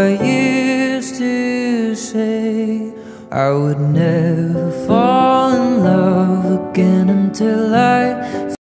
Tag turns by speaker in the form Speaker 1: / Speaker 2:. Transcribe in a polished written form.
Speaker 1: used to say I would never fall in love again until I